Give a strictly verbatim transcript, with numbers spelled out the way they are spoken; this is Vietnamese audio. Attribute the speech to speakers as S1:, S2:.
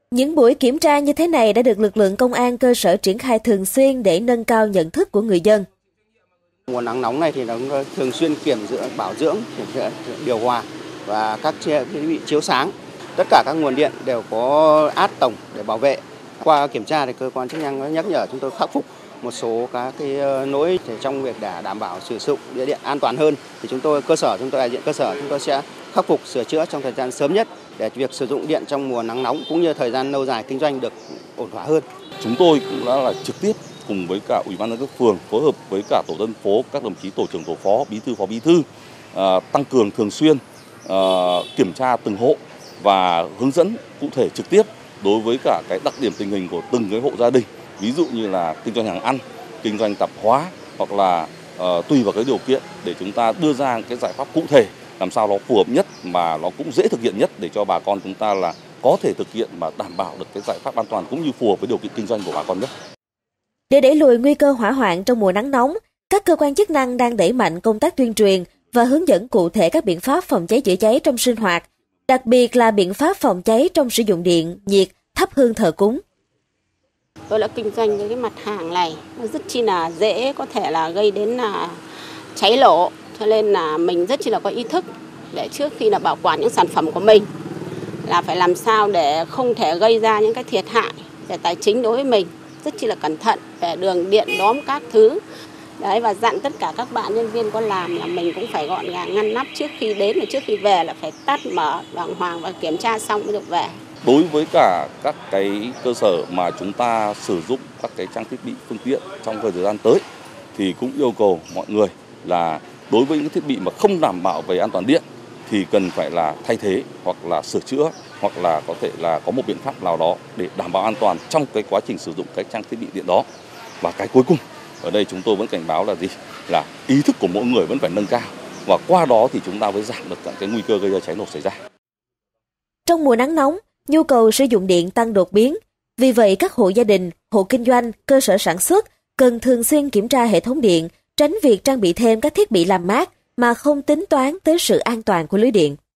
S1: Những buổi kiểm tra như thế này đã được lực lượng công an cơ sở triển khai thường xuyên để nâng cao nhận thức của người dân.
S2: Mùa nắng nóng này thì nó thường xuyên kiểm dưỡng, bảo dưỡng, điều hòa và các thiết bị chiếu sáng. Tất cả các nguồn điện đều có át tổng để bảo vệ. Qua kiểm tra thì cơ quan chức năng nhắc nhở chúng tôi khắc phục một số các cái lỗi trong việc để đảm bảo sử dụng điện, điện an toàn hơn. Thì chúng tôi cơ sở chúng tôi đại diện cơ sở chúng tôi sẽ khắc phục sửa chữa trong thời gian sớm nhất để việc sử dụng điện trong mùa nắng nóng cũng như thời gian lâu dài kinh doanh được ổn thỏa hơn.
S3: Chúng tôi cũng đã là trực tiếp cùng với cả Ủy ban nhân dân các phường phối hợp với cả tổ dân phố, các đồng chí tổ trưởng tổ phó, bí thư phó bí thư uh, tăng cường thường xuyên uh, kiểm tra từng hộ và hướng dẫn cụ thể trực tiếp đối với cả cái đặc điểm tình hình của từng cái hộ gia đình, ví dụ như là kinh doanh hàng ăn, kinh doanh tạp hóa hoặc là uh, tùy vào cái điều kiện để chúng ta đưa ra cái giải pháp cụ thể làm sao nó phù hợp nhất mà nó cũng dễ thực hiện nhất để cho bà con chúng ta là có thể thực hiện mà đảm bảo được cái giải pháp an toàn cũng như phù hợp với điều kiện kinh doanh của bà con nhất.
S1: Để đẩy lùi nguy cơ hỏa hoạn trong mùa nắng nóng, các cơ quan chức năng đang đẩy mạnh công tác tuyên truyền và hướng dẫn cụ thể các biện pháp phòng cháy chữa cháy trong sinh hoạt, đặc biệt là biện pháp phòng cháy trong sử dụng điện, nhiệt, thắp hương thờ cúng.
S4: Tôi đã kinh doanh cái mặt hàng này, nó rất chi là dễ có thể là gây đến là cháy nổ, cho nên là mình rất chi là có ý thức để trước khi là bảo quản những sản phẩm của mình là phải làm sao để không thể gây ra những cái thiệt hại về tài chính đối với mình, rất chi là cẩn thận về đường điện đóm các thứ. Đấy, và dặn tất cả các bạn nhân viên có làm là mình cũng phải gọn gàng ngăn nắp trước khi đến và trước khi về là phải tắt mở đàng hoàng và kiểm tra xong mới được về.
S3: Đối với cả các cái cơ sở mà chúng ta sử dụng các cái trang thiết bị phương tiện trong thời gian tới thì cũng yêu cầu mọi người là đối với những thiết bị mà không đảm bảo về an toàn điện thì cần phải là thay thế hoặc là sửa chữa hoặc là có thể là có một biện pháp nào đó để đảm bảo an toàn trong cái quá trình sử dụng cái trang thiết bị điện đó. Và cái cuối cùng ở đây chúng tôi vẫn cảnh báo là gì? Là ý thức của mỗi người vẫn phải nâng cao và qua đó thì chúng ta mới giảm được các cái nguy cơ gây ra cháy nổ xảy ra.
S1: Trong mùa nắng nóng, nhu cầu sử dụng điện tăng đột biến. Vì vậy các hộ gia đình, hộ kinh doanh, cơ sở sản xuất cần thường xuyên kiểm tra hệ thống điện, tránh việc trang bị thêm các thiết bị làm mát mà không tính toán tới sự an toàn của lưới điện.